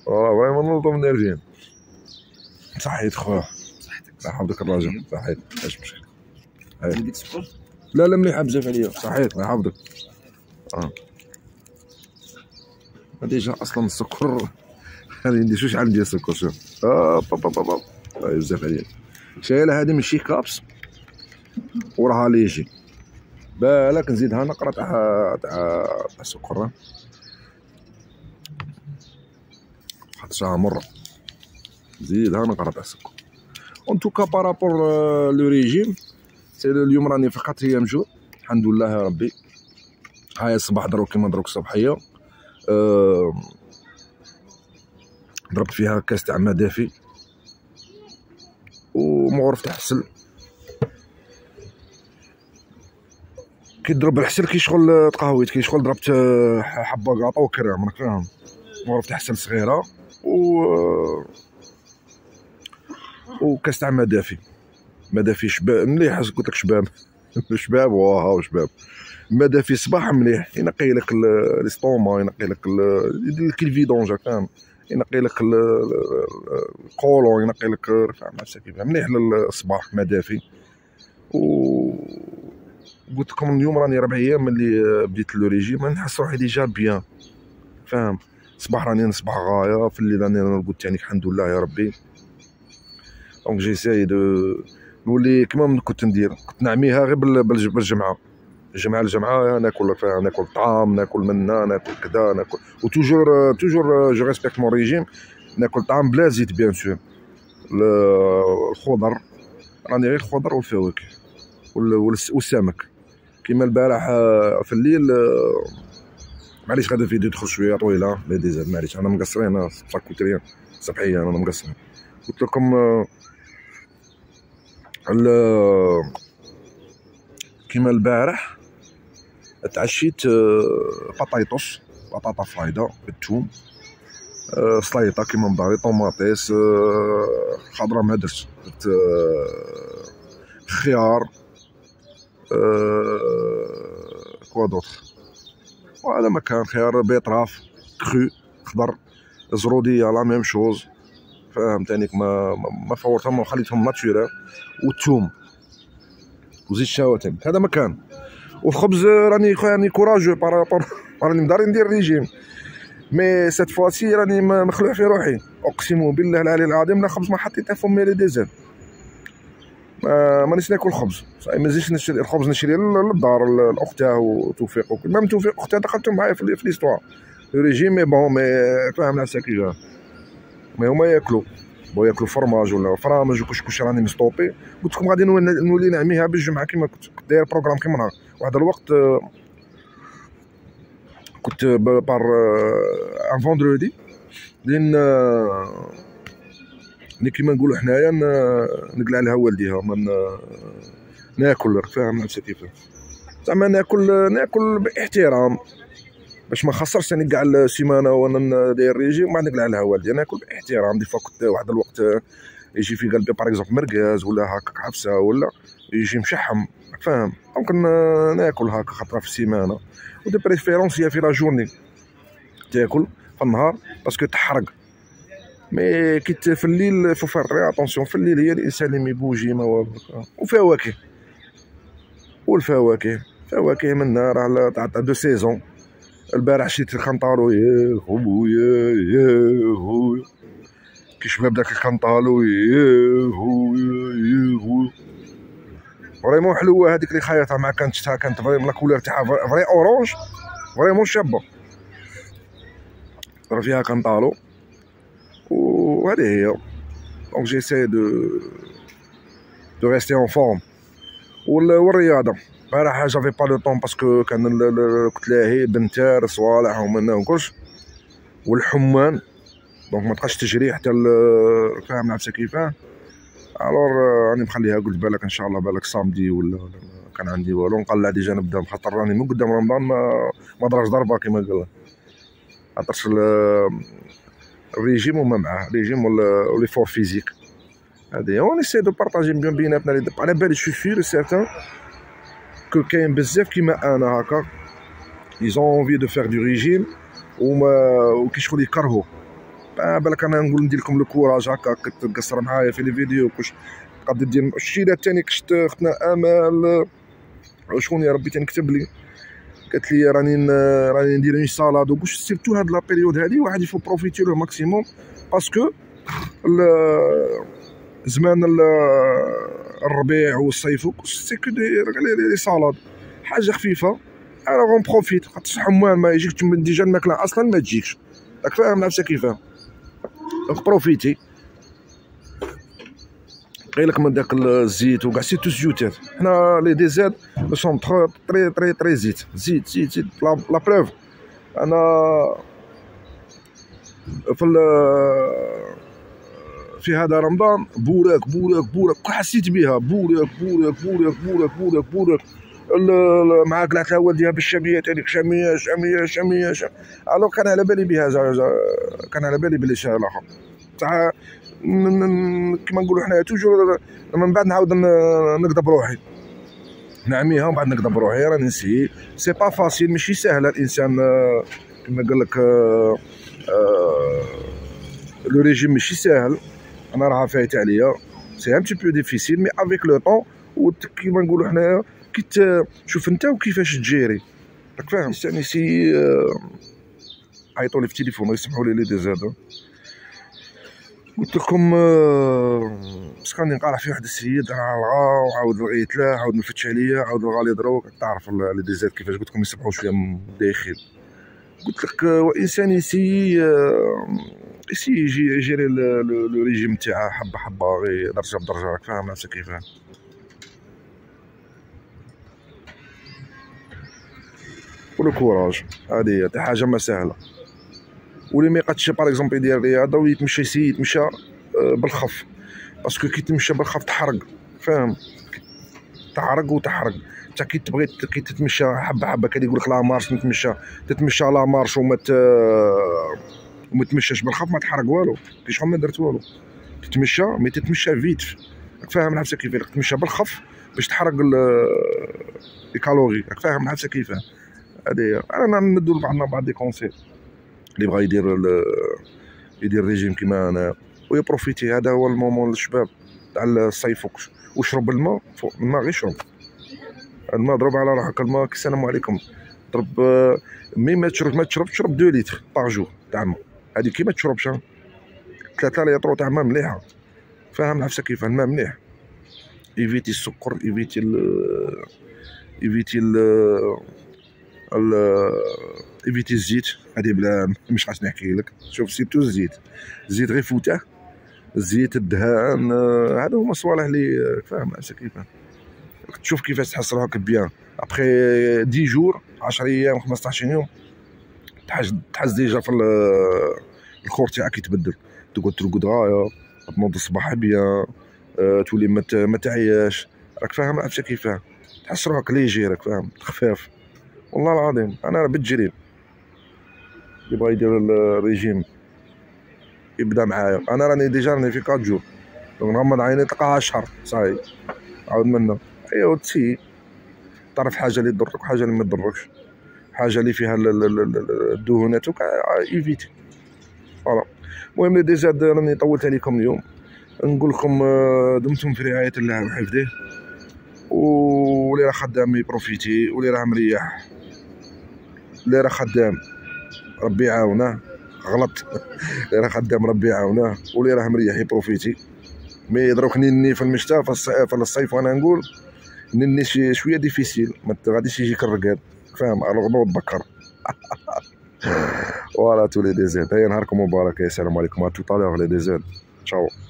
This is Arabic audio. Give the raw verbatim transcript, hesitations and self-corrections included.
اه فريمون نوضو منرفين. صحيت خويا، صحتك الله يحفظك الراجل. صحيت ماشي مشكل. عندك سكر؟ لا لا مليحه بزاف عليا. صحيت الله يحفظك. اه ديجا اصلا السكر هذه عندي شو شحال ديال السكر. شوف اه بابا بابا بزاف عليا. شايله هذه ماشي كابس وراها ليجي. بالك نزيدها نقرا تاع تاع تاع السكر خاطرها مره. نزيدها نقرا تاع السكر. اون توكا بارابور لو ريجيم سي اليوم راني فقط هي مجهود الحمد لله يا ربي. هاي الصباح دروك كيما دروك الصبحيه أه ضربت فيها كاس تاع ماء دافي ومغرف تاع الحسل. كي تضرب الحسل كي شغل تقهويت كي شغل ضربت حبه كاطو وكريم راك فاهم. مغرف تاع حسل صغيره و وكاس تاع ماء دافي. ماء دافي شباب مليح. قلت لك شباب شباب واه وشباب. ماء دافي صباح مليح ينقي لك ليستوما ينقي لك يدير لك الفيدونج فاهم. ينقي لك القولون ينقي لك فاهم نفسك كيف مليح للصباح ماء دافي. و قلت لكم اليوم راني ربع ايام ملي بديت لو ريجيم نحس روحي ديجا بيان فاهم. صباح راني نصبح غايه في الليل راني نرقد تاني الحمد لله يا ربي. دونك جيساي دو نولي كيما كنت ندير. كنت نعميها غير بالجمعه. الجمعه الجمعه ناكل ناكل طعام ناكل منا ناكل كذا ناكل وتوجور توجور جو ريسبكت مون ريجيم. ناكل طعام بلا زيت بيان سور. الخضر راني غير الخضر والفواكه والسمك. كيما البارح في الليل معليش غادا فيديو تدخل شويه طويله لا ديزاد معليش انا مقصرين ساكوتريان صبحيه انا مقصرين. قلت لكم كيما البارح تعشيت بطايطوس بطاطا فايده بالثوم سلايطه كيما مداري طوماطيس خضره ما درت درت خيار كوا دوطخ وهذا ما كان خيار بيطراف كرو خضر زروديه لا ميم شوز فهمتني. ما ما فورتهم وخليتهم ناتشورال والثوم وزيت الشواتم هذا ما كان. والخبز راني راني كوراجو بارابور راني مداري ندير ريجيم مي سيت فواسي راني مخلوع في روحي اقسم بالله العلي العظيم. لا خبز ما حطيته فمي لي ديزان ما مانيش ناكل خبز صاي ما نزيدش نشري الخبز نشري للدار لاختها وتوفيق وكل ميم توفيق اختها دخلتهم معايا في ليستوار ريجيم مي بون مي فاهم نفسك كيفاه. مي هما ياكلوا بغاو ياكلوا فرماج ولا فرامج وكشكش راني مستوبي. قلت لكم غادي نولي نعميها بالجمعه كيما كنت كنت داير بروغرام كيما نهار واحد الوقت كنت بار ان فوندردي لين اللي كيما نقولوا حنايا نقلع لها والديها من ناكل فاهم نفسك كيفاه. زعما ناكل ناكل باحترام باش ما خسرش ثاني كاع السيمانه وانا داير ريجي وما نقلع لها والدي. ناكل باحترام. دي فوا كنت واحد الوقت يجي في قلبي باغ اكزومبل مركاز ولا هكاك حفصه ولا يجي مشحم فاهم. ممكن ناكل هكا خطره في السيمانه ودي بريفيرونس هي في لا جورني تاكل في النهار باسكو تحرق. مي كيت في الليل فو فار ري اتونسيون. في الليل هي الانسان اللي ميبوجي ما والو. وفواكه والفواكه فواكه منا راه تاع دو سيزون. البارح شريت الكنطالو يا خويا يا خويا كي شباب داك الكنطالو يا خويا يا خويا فريمون حلوه هذيك اللي خايطه مع كانت شتها كانت فريمون لا كولور تاعها فري اورانج فريمون شابه راه فيها كنطالو وهذه هي. دونك جيساي دو دو ريستي اون فورم. والرياضه البارح جافي با لو طون باسكو كان كنت لاهي بنتار صوالح ومنا وكلش والحمان دونك ما تبقاش تجري حتى فاهم نفسك كيفاه. الور راني مخليها قلت بالك ان شاء الله بالك صامدي ولا كان عندي والو نقلع ديجا نبدا خاطر راني من قدام رمضان ما ما ضربش ضربه كيما قال خاطرش الريجيم وما معاه ريجيم ولا لي فور فيزيك هادي اون اسي دو بارطاجي بين بيناتنا. على بالي شو سير سيرتان كو كاين بزاف كيما انا هكا ils ont envie de faire du régime وما وكي شغل يكرهوا بالك انا نقول ندير لكم الكوراج هكا كتقصر معايا في لي فيديو كوش تقدر دير الشيء الثاني كشت اختنا امال شكون يا ربي تنكتب لي قالت لي راني راني ندير اون سالاد وكوش سيرتو هاد لا بيريود هادي واحد يفو بروفيتي لو ماكسيموم باسكو زمان الربيع والصيف سي كو لي سالاد حاجه خفيفه انا غون بروفيت خاطر حموان ما يجيكش ديجا الماكله اصلا ما تجيكش راك فاهم نفسك كيفاه دونك بروفيتي غير من داك الزيت وكاع سيتو الزيوتات حنا لي ديزاد نو سون تري تري تري تري زيت زيت زيت زيت لا بروف انا في في هذا رمضان بوراك بوراك بوراك حسيت بها بوراك بوراك بوراك بوراك بوراك بوراك مع قلعة الهواء ديالها بالشاميات هذيك شاميه شاميه شاميه شاميه الو كان على بالي بها كان على بالي بلي شي الاخر تاع كيما نقولوا حنايا توجور من بعد نعاود نقضب روحي نعميها ومن بعد نقضب روحي راني نسيي سي با فاسيل ماشي ساهله الانسان كيما قال لك لو ريجيم ماشي ساهل انا راه فايت عليا سي ان تي بو ديفيسيل مي افيك لو طون وكيما نقولوا حنايا كي شوف انت وكيفاش تجيري راك فاهم يعني سي عيطوا لي في التليفون يسمحوا لي لي دي زاد قلت لكم بس كان نقارع في واحد السيد راه لغا وعاود لغيت له عاود نفتش عليا عاود لغا لي دروك تعرف لي دي زاد كيفاش قلت لكم يسمحوا شويه من الداخل قلت لك وانسان يسي يسي يجي يجيري لو ريجيم تاعه حبه حبه غير درجه بدرجه راك فاهم نفسك كيفاه ولو كوراج هادي هي حاجه ما سهله واللي ما يقدش باغ اكزومبل يدير رياضه ويتمشى يسي يتمشى بالخف باسكو كي تمشى بالخف تحرق فاهم تحرق وتحرق حتى كي تبغي كي تتمشى حبه حبه كي يقول لك لا مارش نتمشى تتمشى لا مارش وما وما تمشاش بالخف ما تحرق والو كي شحال ما درت والو تتمشى مي تتمشى فيت فاهم نفسك كيفاه تمشى بالخف باش تحرق الكالوري فاهم نفسك كيفاه هادي انا ندو لبعضنا بعض دي كونسيل اللي بغا يدير يدير ريجيم كيما انا ويبروفيتي هذا هو المومون للشباب تاع الصيف وشرب الماء فوق الماء غير شرب الماء ضرب على روحك الماء السلام عليكم ضرب مي ما تشرب ما تشرب تشرب دو لتر باغ جور تاع الماء هادي كي ما تشربش ثلاثة لتر تاع الماء مليحه فاهم نفسك كيف الماء مليح ايفيتي السكر ايفيتي ال ايفيتي ال ايفيتي الزيت هادي بلا مش عارف نحكي لك شوف سيرتو الزيت الزيت غير فوته الزيت الدهان هادو هما الصوالح اللي فاهم نفسك كيفاه تشوف كيفاش تحس روحك بيان ابخي دي جور عشرة ايام خمسطاش يوم تحس تحس ديجا في الخور تاعك يتبدل تقعد ترقد غايه تنوض الصباح بيان تولي ما تعياش راك فاهم نفسك كيفاه تحس روحك ليجي راك فاهم خفاف والله العظيم انا بالتجريب اللي بغا يدير الريجيم يبدا معايا انا راني ديجا راني في كات جور دونك نغمض عيني تلقاها شهر صاي عاود منا ايوا تسي تعرف حاجه اللي تضرك وحاجه اللي ما تضركش حاجه اللي فيها الدهونات وكاع ايفيتي فوالا المهم لي ديزاد راني طولت عليكم اليوم نقول لكم دمتم في رعايه الله وحفظه واللي راه خدام يبروفيتي واللي راه مريح اللي راه خدام ربي يعاونه غلط اللي راه خدام ربي يعاونه واللي راه مريح يبروفيتي مي يضربك نيني في المشتى في الصيف وانا نقول نيني شويه ديفيسيل ما غاديش يجيك الرقاد فاهم الوغ نوض بكر فوالا تو لي ديزاد هيا نهاركم مبارك السلام عليكم ا تو طالور لي ديزاد تشاو.